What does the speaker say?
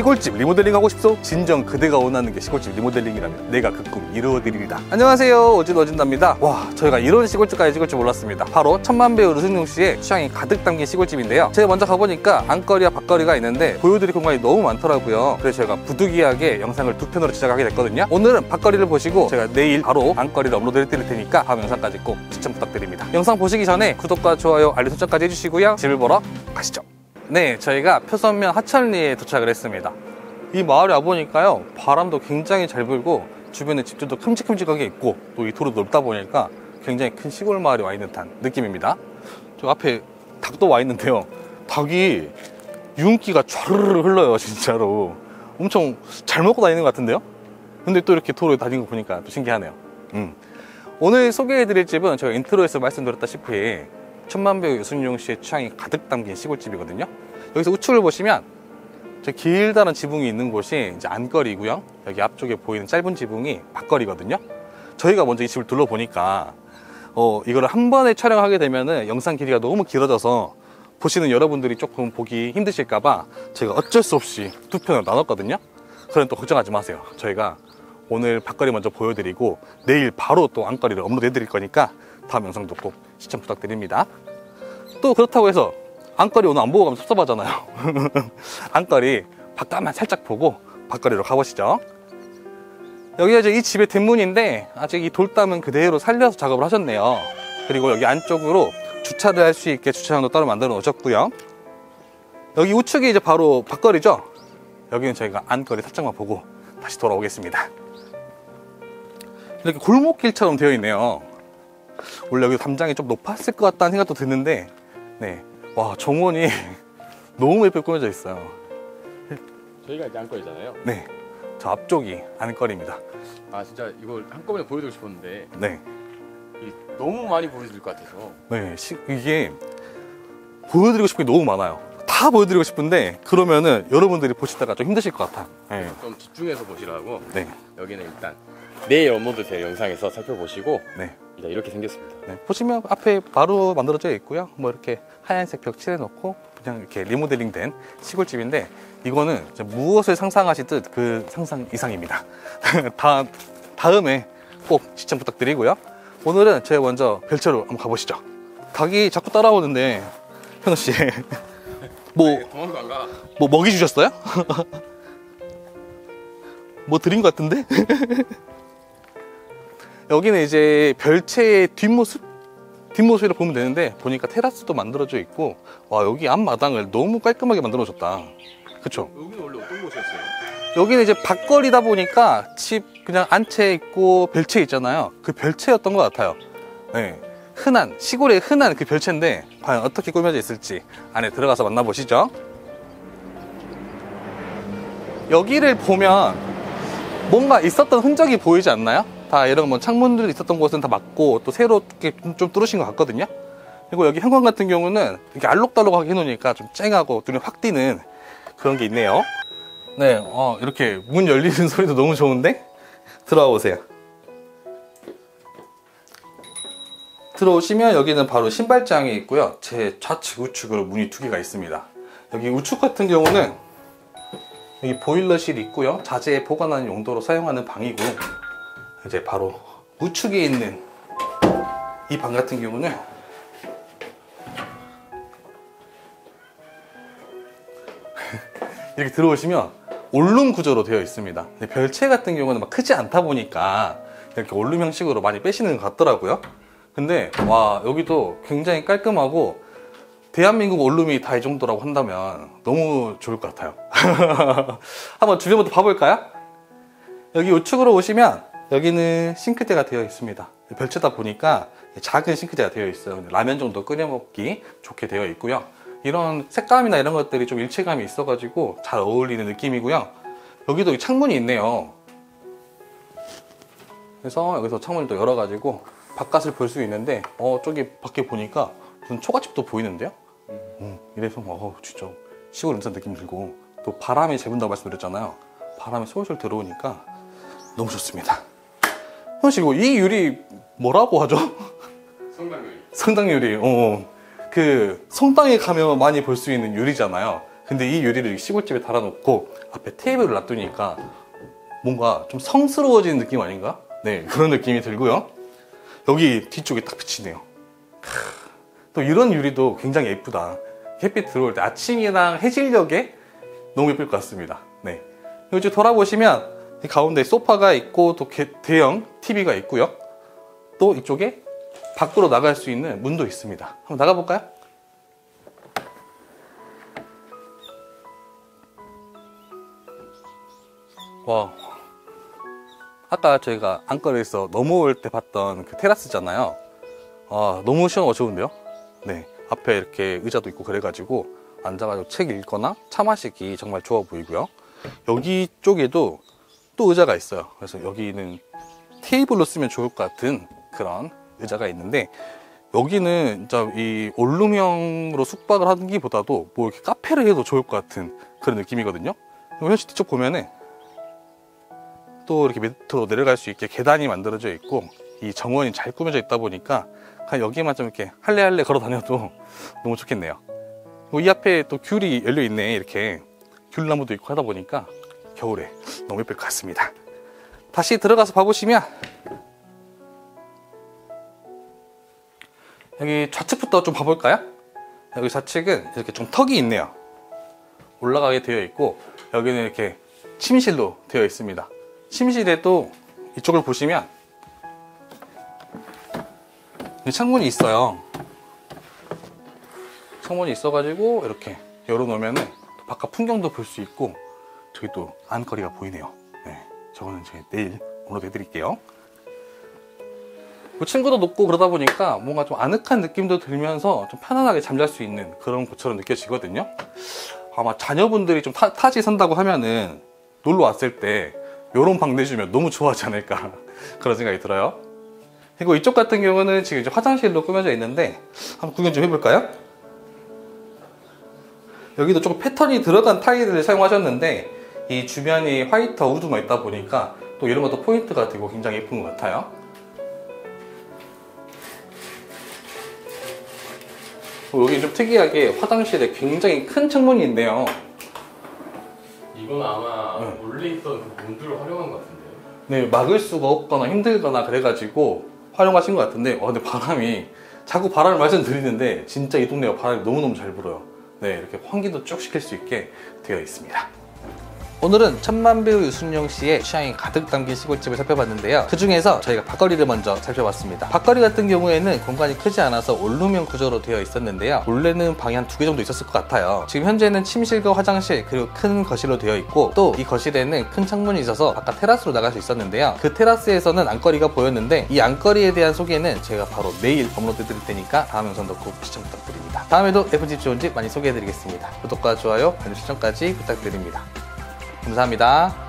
시골집 리모델링 하고 싶소? 진정 그대가 원하는 게 시골집 리모델링이라면 내가 그 꿈 이루어드리리라. 안녕하세요, 오진오진답니다. 와, 저희가 이런 시골집까지 찍을 줄 몰랐습니다. 바로 천만배우 류승룡 씨의 취향이 가득 담긴 시골집인데요, 제가 먼저 가보니까 안거리와 밖거리가 있는데 보여드릴 공간이 너무 많더라고요. 그래서 저희가 부득이하게 영상을 두 편으로 제작하게 됐거든요. 오늘은 밖거리를 보시고 제가 내일 바로 안거리를 업로드 해드릴 테니까 다음 영상까지 꼭 시청 부탁드립니다. 영상 보시기 전에 구독과 좋아요, 알림 설정까지 해주시고요. 집을 보러 가시죠. 네, 저희가 표선면 하천리에 도착을 했습니다. 이 마을에 와보니까요, 바람도 굉장히 잘 불고 주변에 집들도 큼직큼직하게 있고 또 이 도로도 넓다 보니까 굉장히 큰 시골 마을에 와 있는 듯한 느낌입니다. 저 앞에 닭도 와 있는데요, 닭이 윤기가 촤르르 흘러요. 진짜로 엄청 잘 먹고 다니는 것 같은데요. 근데 또 이렇게 도로에 다니는 거 보니까 또 신기하네요. 오늘 소개해드릴 집은 제가 인트로에서 말씀드렸다시피 천만배우 류승룡 씨의 취향이 가득 담긴 시골집이거든요. 여기서 우측을 보시면 저 길다란 지붕이 있는 곳이 이제 안거리고요. 여기 앞쪽에 보이는 짧은 지붕이 밖거리거든요. 저희가 먼저 이 집을 둘러보니까 이거를 한 번에 촬영하게 되면은 영상 길이가 너무 길어져서 보시는 여러분들이 조금 보기 힘드실까봐 제가 어쩔 수 없이 두 편을 나눴거든요. 그럼 또 걱정하지 마세요. 저희가 오늘 밖거리 먼저 보여드리고 내일 바로 또 안거리를 업로드 해드릴 거니까 다음 영상도 꼭 시청 부탁드립니다. 또 그렇다고 해서 안거리 오늘 안 보고 가면 섭섭하잖아요. 안거리 바깥만 살짝 보고 밖거리로 가보시죠. 여기가 이제 이 집의 뒷문인데 아직 이 돌담은 그대로 살려서 작업을 하셨네요. 그리고 여기 안쪽으로 주차를 할 수 있게 주차장도 따로 만들어 놓으셨고요. 여기 우측이 이제 바로 밖거리죠. 여기는 저희가 안거리 살짝만 보고 다시 돌아오겠습니다. 이렇게 골목길처럼 되어 있네요. 원래 여기 담장이 좀 높았을 것 같다는 생각도 드는데, 네, 와, 정원이 너무 예쁘게 꾸며져 있어요. 저희가 이제 안거리잖아요. 네, 저 앞쪽이 안거리입니다. 아, 진짜 이걸 한꺼번에 보여드리고 싶었는데 네, 너무 많이 보여드릴 것 같아서. 네, 이게 보여드리고 싶은 게 너무 많아요. 다 보여드리고 싶은데 그러면은 여러분들이 보시다가 좀 힘드실 것 같아요. 네. 좀 집중해서 보시라고. 네. 여기는 일단 내일 업로드 될 영상에서 살펴보시고. 네. 일단 이렇게 생겼습니다. 네, 보시면 앞에 바로 만들어져 있고요. 뭐 이렇게 하얀색 벽 칠해놓고 그냥 이렇게 리모델링 된 시골집인데, 이거는 무엇을 상상하시듯 그 상상 이상입니다. 다음에 꼭 시청 부탁드리고요. 오늘은 제가 먼저 별채로 한번 가보시죠. 닭이 자꾸 따라오는데 현우씨 도망도 안 가. 뭐 먹이 주셨어요? 뭐 드린 것 같은데? 여기는 이제 별채의 뒷모습을 보면 되는데, 보니까 테라스도 만들어져 있고, 와, 여기 앞마당을 너무 깔끔하게 만들어줬다. 그쵸? 여기는 원래 어떤 곳이었어요? 여기는 이제 밖거리다 보니까 집 그냥 안채 있고 별채 있잖아요. 그 별채였던 것 같아요. 네, 시골의 흔한 그 별채인데 과연 어떻게 꾸며져 있을지 안에 들어가서 만나보시죠. 여기를 보면 뭔가 있었던 흔적이 보이지 않나요? 다 이런 뭐 창문들이 있었던 곳은 다 막고 또 새롭게 좀 뚫으신 것 같거든요. 그리고 여기 현관 같은 경우는 이렇게 알록달록하게 해놓으니까 좀 쨍하고 눈에 확 띄는 그런 게 있네요. 네, 이렇게 문 열리는 소리도 너무 좋은데? 들어와 보세요. 들어오시면 여기는 바로 신발장이 있고요. 제 좌측 우측으로 문이 두 개가 있습니다. 여기 우측 같은 경우는 여기 보일러실이 있고요. 자재 보관하는 용도로 사용하는 방이고, 이제 바로 우측에 있는 이 방 같은 경우는 이렇게 들어오시면 올룸 구조로 되어 있습니다. 근데 별채 같은 경우는 막 크지 않다 보니까 이렇게 올룸 형식으로 많이 빼시는 것 같더라고요. 근데 와, 여기도 굉장히 깔끔하고, 대한민국 올룸이 다 이 정도라고 한다면 너무 좋을 것 같아요. 한번 주변부터 봐볼까요? 여기 우측으로 오시면 여기는 싱크대가 되어 있습니다. 별채다 보니까 작은 싱크대가 되어 있어요. 라면 정도 끓여 먹기 좋게 되어 있고요. 이런 색감이나 이런 것들이 좀 일체감이 있어가지고 잘 어울리는 느낌이고요. 여기도 창문이 있네요. 그래서 여기서 창문을 또 열어가지고 바깥을 볼 수 있는데, 저기 밖에 보니까 무슨 초가집도 보이는데요. 이래서 진짜 시골 음산 느낌 들고, 또 바람이 재분다고 말씀드렸잖아요. 바람이 솔솔 들어오니까 너무 좋습니다. 현씨, 이 유리 뭐라고 하죠? 성당 유리. 성당 유리. 그 성당에 가면 많이 볼 수 있는 유리잖아요. 근데 이 유리를 시골집에 달아놓고 앞에 테이블을 놔두니까 뭔가 좀 성스러워지는 느낌 아닌가? 네, 그런 느낌이 들고요. 여기 뒤쪽에 딱 비치네요. 또 이런 유리도 굉장히 예쁘다. 햇빛 들어올 때 아침이랑 해질녘에 너무 예쁠 것 같습니다. 네. 여기 돌아보시면 이 가운데 소파가 있고 또 대형 TV가 있고요. 또 이쪽에 밖으로 나갈 수 있는 문도 있습니다. 한번 나가볼까요? 와, 아까 저희가 안거리에서 넘어올 때 봤던 그 테라스잖아요. 아, 너무 시원하고 좋은데요? 네, 앞에 이렇게 의자도 있고 그래가지고 앉아가지고 책 읽거나 차 마시기 정말 좋아 보이고요. 여기 쪽에도 또 의자가 있어요. 그래서 여기는 테이블로 쓰면 좋을 것 같은 그런 의자가 있는데, 여기는 진짜 이 원룸형으로 숙박을 하기보다도 뭐 이렇게 카페를 해도 좋을 것 같은 그런 느낌이거든요. 현실 뒤쪽 보면은 또 이렇게 밑으로 내려갈 수 있게 계단이 만들어져 있고, 이 정원이 잘 꾸며져 있다 보니까 그냥 여기만 좀 이렇게 할래할래 걸어 다녀도 너무 좋겠네요. 이 앞에 또 귤이 열려 있네. 이렇게 귤나무도 있고 하다 보니까 겨울에 너무 예쁠 것 같습니다. 다시 들어가서 봐보시면 여기 좌측부터 좀 봐볼까요? 여기 좌측은 이렇게 좀 턱이 있네요. 올라가게 되어 있고, 여기는 이렇게 침실로 되어 있습니다. 침실에도 이쪽을 보시면 창문이 있어요. 창문이 있어가지고 이렇게 열어놓으면 바깥 풍경도 볼 수 있고, 저기 또 안거리가 보이네요. 네, 저거는 저희 내일 업로드 해드릴게요. 층고도 높고 그러다 보니까 뭔가 좀 아늑한 느낌도 들면서 좀 편안하게 잠잘 수 있는 그런 곳처럼 느껴지거든요. 아마 자녀분들이 좀 타지 산다고 하면은 놀러 왔을 때 요런 방 내주면 너무 좋아하지 않을까 그런 생각이 들어요. 그리고 이쪽 같은 경우는 지금 이제 화장실로 꾸며져 있는데 한번 구경 좀 해볼까요? 여기도 조금 패턴이 들어간 타일을 사용하셨는데, 이 주변이 화이트와 우드가 있다 보니까 또 이런 것도 포인트가 되고 굉장히 예쁜 것 같아요. 여기 좀 특이하게 화장실에 굉장히 큰 창문이 있네요. 이건 아마 원래 있던 그 문들을 활용한 것 같은데요. 네, 막을 수가 없거나 힘들거나 그래가지고 활용하신 것 같은데, 근데 바람이 자꾸 바람을 말씀드리는데 진짜 이 동네가 바람이 너무너무 잘 불어요. 네, 이렇게 환기도 쭉 시킬 수 있게 되어 있습니다. 오늘은 천만배우 유승용 씨의 취향이 가득 담긴 시골집을 살펴봤는데요. 그 중에서 저희가 밖거리를 먼저 살펴봤습니다. 밖거리 같은 경우에는 공간이 크지 않아서 원룸형 구조로 되어 있었는데요. 원래는 방이 한 2개 정도 있었을 것 같아요. 지금 현재는 침실과 화장실 그리고 큰 거실로 되어 있고, 또 이 거실에는 큰 창문이 있어서 바깥 테라스로 나갈 수 있었는데요. 그 테라스에서는 안거리가 보였는데, 이 안거리에 대한 소개는 제가 바로 내일 업로드 드릴 테니까 다음 영상도 꼭 시청 부탁드립니다. 다음에도 예쁜 집 좋은 집 많이 소개해드리겠습니다. 구독과 좋아요, 알림 설정까지 부탁드립니다. 감사합니다.